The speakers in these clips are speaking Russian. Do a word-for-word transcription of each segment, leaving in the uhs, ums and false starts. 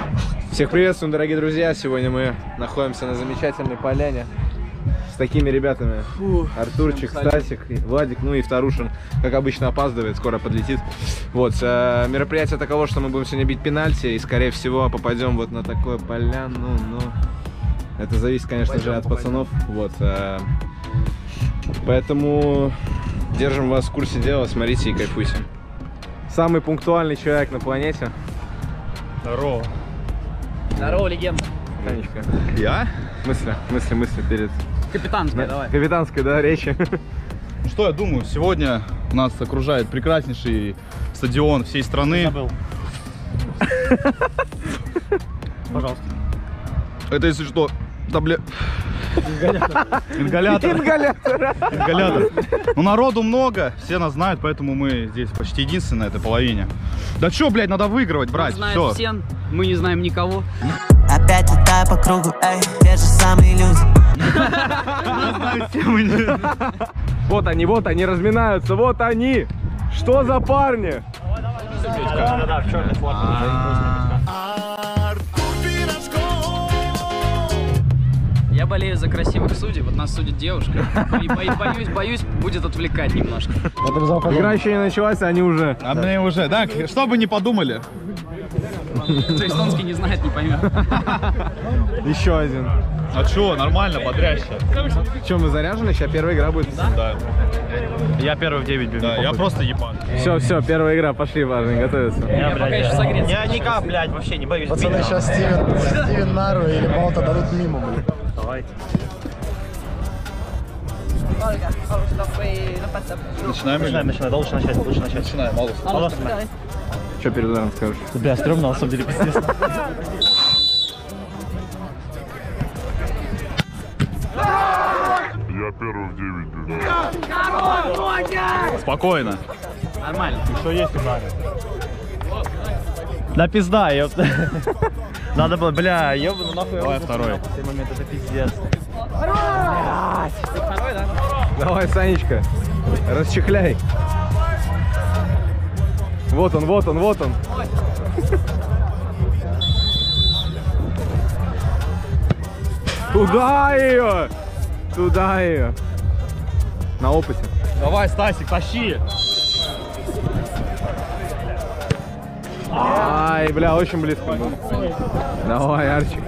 Всех приветствуем, дорогие друзья! Сегодня мы находимся на замечательной поляне с такими ребятами. Фу, Артурчик, Стасик, Владик, ну и Вторушин, как обычно, опаздывает, скоро подлетит. Вот, э, мероприятие таково, что мы будем сегодня бить пенальти и, скорее всего, попадем вот на такую поляну. Ну, это зависит, конечно пойдем, же, от попадем. пацанов. Вот, э, поэтому держим вас в курсе дела, смотрите и кайфуйте. Самый пунктуальный человек на планете. Здорово. Здорово, легенда. Танечка. Я? Мысли, мысли, мысли перед... Капитанская, да, давай. Капитанская, да, речи. Что я думаю, сегодня нас окружает прекраснейший стадион всей страны. Забыл. Пожалуйста. Это, если что, таблет... Ингалятор. Ингалятор. Ингалятор. Ингалятор. Ну, народу много, все нас знают, поэтому мы здесь почти единственные на этой половине. Да чё, блядь, надо выигрывать, брать. Знает Всё. все, мы не знаем никого. Опять летаю по кругу, эй, те же самые люди. Вот они, вот они разминаются, вот они. Что за парни? Да, в черной форме. Я болею за красивых судей, вот нас судит девушка. И бо боюсь, боюсь, будет отвлекать немножко. Игра еще не началась, а они уже. А мы уже, да, что бы ни подумали. Кто эстонский не знает, не поймет. Еще один. А чё, нормально, бодряще. Че, мы заряжены? Сейчас первая игра будет. Да. Я первый в девять бегу. Да, я просто ебан. Все, все, первая игра, пошли, важно, готовиться. Я пока еще согреться. Я никак, блядь, вообще не боюсь. Пацаны, сейчас Стивен, Стивен Нару или Болта дадут мимо, блядь. Давайте. Начинаем или? Начинаем, начинаем, да, лучше начать, лучше начать. Начинаем, малус. Малус. Что перед ударом скажешь? Бля, стрёмно, на самом деле, пиздец. Я первый в девять бегу. Спокойно. Нормально. Что есть у нас? Да пизда, ёпта. Надо было, бля, ёбану нахуй. Давай второй. В этот момент, это пиздец. Второй, да? Давай, Санечка, расчехляй. Вот он, вот он, вот он. Туда ее! Туда ее! На опыте. Давай, Стасик, тащи. Ай, бля, очень близко был. Давай, Арчик.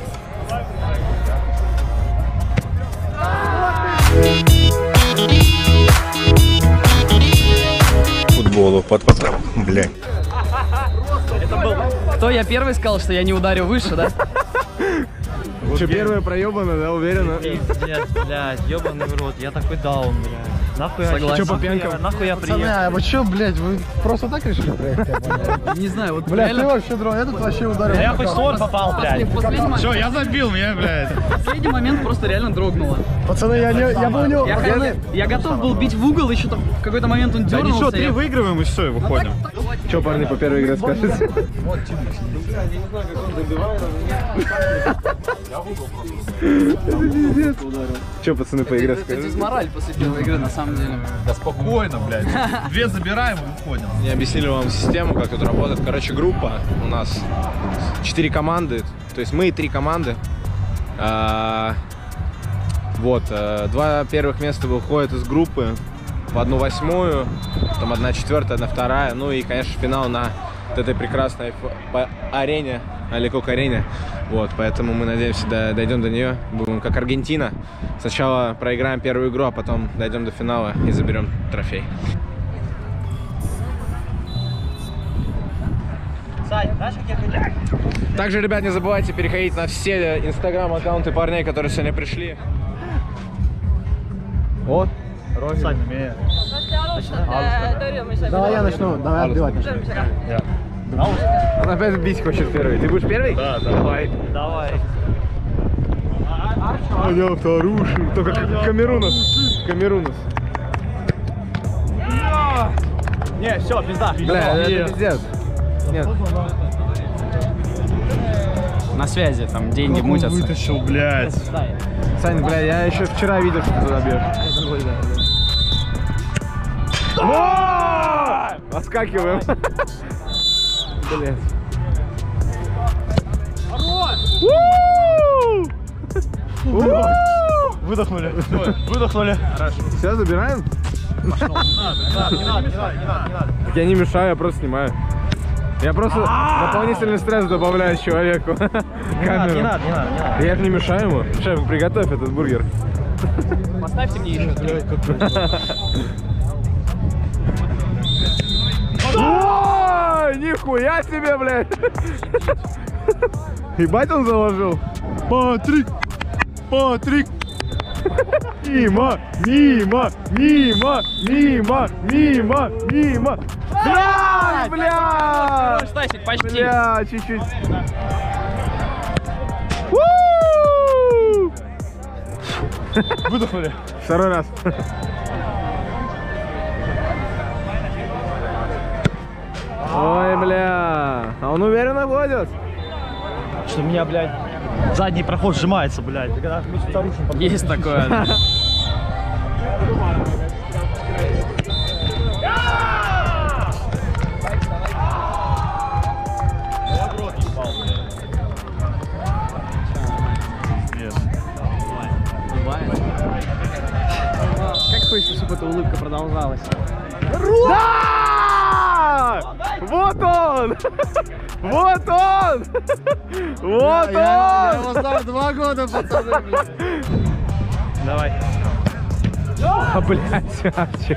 Футболу под потом, блядь. Это был... Кто я первый сказал, что я не ударю выше, да? Что, первая проебана, да, уверена? Пиздец, блядь, ёбаный в рот, я такой даун, блядь. Нахуй я, Согласен. Чё по пьянкам? нахуй я Пацаны, приехал. а вы чё, блядь, вы просто так решили проехать? Я понял. Не знаю, вот Бля, ты реально вообще дрон, я тут вообще ударил. Да я хоть сон попал, блядь. в последний, момент, Чё, я забил, меня, блядь. в последний момент просто реально дрогнуло. Пацаны, я, не, я был у него... Я, хотел- я готов был бить в угол, еще там в какой-то момент он Да дернулся. ничего, три я- выигрываем и все, и выходим. Че, парни, по первой игре скажете? Че, пацаны, по игре Это скажете? дизмораль после первой игры, на самом деле. Да спокойно, блядь. Две забираем и выходим. Я объяснили вам систему, как тут работает. Короче, группа у нас четыре команды, то есть мы и три команды. А, вот, а, два первых места выходят из группы в одну восьмую, там одна четвертая, одна вторая, ну и, конечно, финал на вот этой прекрасной арене, Алекок-арене. Вот, поэтому мы надеемся, до, дойдем до нее, будем как Аргентина. Сначала проиграем первую игру, а потом дойдем до финала и заберем трофей. Сань, знаешь, как я хотел? Также, ребят, не забывайте переходить на все инстаграм-аккаунты парней, которые сегодня пришли. Вот. Сань, умею. Давай я начну, давай отбивать начну. Он опять бить хочет первый. Ты будешь первый? Да, да. Давай. Давай. А я второй. Только Камерунос. Камерунос. Не, все, пизда. Бля, это пиздец. Нет. На связи, там деньги мутятся. Вытащил, блядь. Сань, бля, я еще вчера видел, что ты туда бьешь. Отскакиваем. Блядь. Выдохнули. Выдохнули. Все, забираем? Не надо, не надо, не надо, не надо, не надо. Так я не мешаю, я просто снимаю. Я просто дополнительный стресс добавляю человеку. Не надо, не надо, не надо, не надо. Я же не мешаю ему. Шеф, приготовь этот бургер. Поставьте мне еще. Ой, нихуя себе, блядь. Ебать он заложил. Патрик! Патрик! Мимо, мимо, мимо, мимо, мимо, мимо. Да, бля! Стасик, почти. Бля, чуть-чуть. У! Выдохнули. Второй раз. Ой, бля. А он уверенно ходит. Что у меня, блядь, задний проход сжимается, блядь. Когда мы сюда рушим, потом- Есть такое. Да. Как хочется, чтобы эта улыбка продолжалась. Да! Вот он! Вот он! Вот Я он! его знаю два года, пацаны, блядь. Давай. А, блядь, Арчи.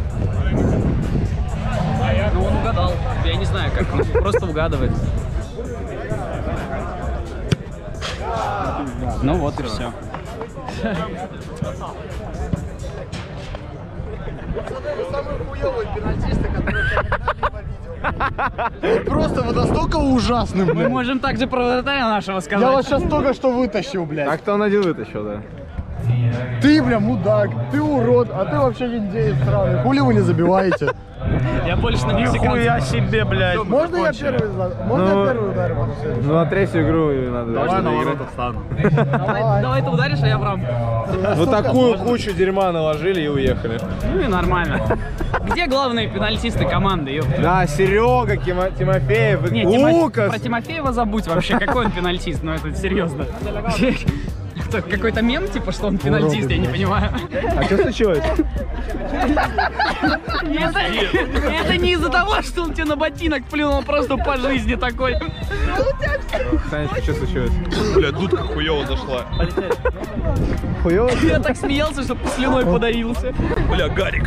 Ну он угадал. Я не знаю, как он просто угадывает. Ну вот и все. Самый хуёвый пенальтист, который он просто вот настолько ужасный, Мы блядь. можем также про вратаря нашего Я сказать. вот сейчас только что вытащил, блядь. Так-то он один вытащил, да. Ты, бля, мудак, ты урод, а ты вообще индеец сраный. Хули вы не забиваете? Я больше на мексиканцев. Нихуя себе, блядь. Можно я первый за- Можно Ну, я первый ударю? потом следующий? Ну, на третью игру надо. Давай чтобы на играть. ворота встану. Давай, давай ты ударишь, а я в рамку. Вот такую кучу дерьма наложили и уехали. Ну и нормально. Где главные пенальтисты команды, ёпта? Да, Серега, Кимо- Тимофеев, Не, Тимо- Лукас. про Тимофеева забудь вообще, какой он пенальтист, ну это серьезно. Это какой-то мем, типа, что он пенальтист, я не понимаю. А что случилось? Это, это не из-за того, что он тебе на ботинок плюнул, он просто по жизни такой. Санечка, что случилось? Бля, дудка хуёво зашла. Хуёво? Я так смеялся, что слюной подавился. Бля, Гарик.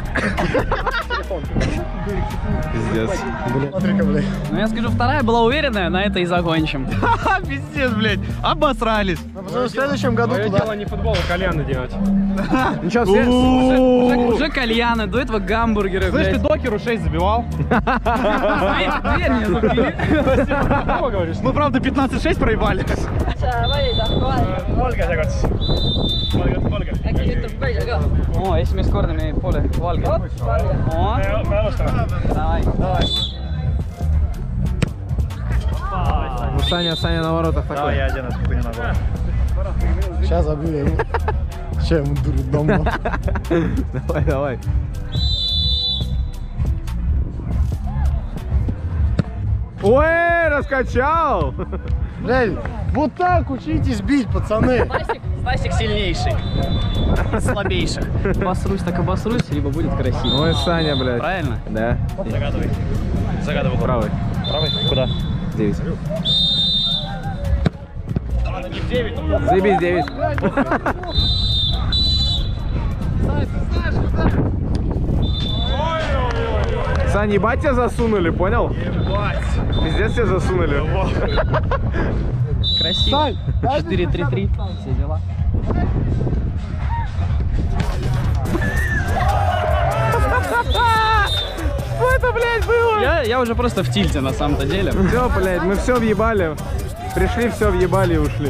Пиздец. Смотри-ка, блядь. Ну я скажу, вторая была уверенная, на это и закончим. Ха, пиздец, блядь. Обосрались. Ну, потому что в следующем году туда... не футбол, а кальяны делать. Ничего, Уже, уже кальяны, до этого гамбургеры. Слышь, ты блядь. докеру шесть забивал? Дверь, дверь мне забили. Мы, правда, пятнадцать шесть проебали. О, если мне скоро на поле, Вальга. О, давай. Ну, Саня, Саня на воротах Давай, такой. я один раз хуйню ногой. Сейчас забью я ему. Че ему дуру давно. Давай, давай. Ой, раскачал! Блядь, вот так учитесь бить, пацаны. Стасик, Стасик сильнейший. Из слабейших. Обосрусь, так обосрусь, либо будет красиво. Ой, Саня, блядь. Правильно? Да. Загадывай. Загадывай. Правый. Правый? Куда? Девять. Заебись, девять. Сань, ебать тебя засунули, понял? Ебать. Пиздец тебя засунули. Красиво. четыре три три. Все дела. Что это, блядь, было? Я, я уже просто в тильте на самом-то деле. Все, блядь, мы все въебали. Пришли, все въебали и ушли.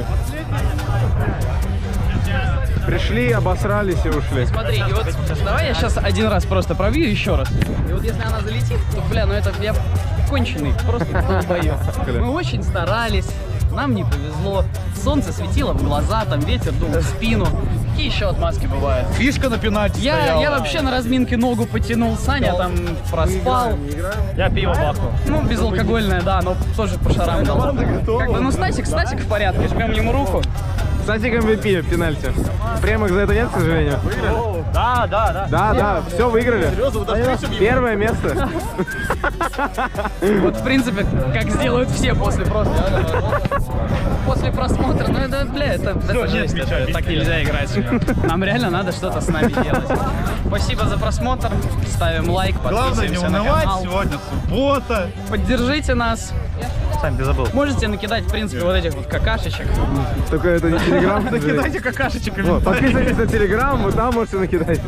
Пришли, обосрались и ушли. Смотри, и вот давай я сейчас один раз просто пробью еще раз. И вот если она залетит, то, бля, ну это я конченый, просто долбоёб. Мы очень старались, нам не повезло. Солнце светило в глаза, там ветер дул в спину. Какие еще отмазки бывают? Фишка на пенальти Я, стояла. я вообще на разминке ногу потянул, Саня там проспал. Я пиво бахнул. Ну, безалкогольное, да, но тоже по шарам дал. Как бы, ну, Стасик, Стасик в порядке, жмем ему руку. Статик эм ви пи пенальти. Премок за это нет, к сожалению. Да, да, да. Да, да, все выиграли. Первое место. Вот, в принципе, как сделают все после просто. После просмотра, ну это, бля, это, это жесть, это, так нельзя играть. Нам реально надо что-то с нами делать. Спасибо за просмотр, ставим лайк, Главное не подписываемся на унывать, канал. сегодня суббота. Поддержите нас. Сам ты забыл. Можете накидать, в принципе, вот этих вот какашечек. Только это не телеграм. Накидайте какашечек. Вот, подписывайтесь на телеграм, вот там можете накидать.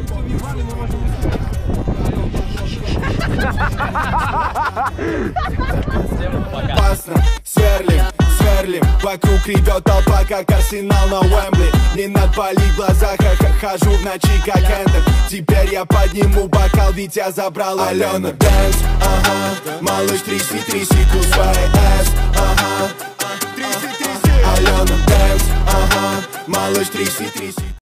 Опасно, сверлим, сверлим. Вокруг ревет толпа, как Арсенал на Уэмбли. Не надпали глаза, хожу в ночи, как Эндер. Теперь я подниму бокал, ведь я забрал Алена. Дэнс, ага, малыш, тряси, тряси, кул свой эс, ага. Алена, дэнс, ага, малыш, тряси, тряси.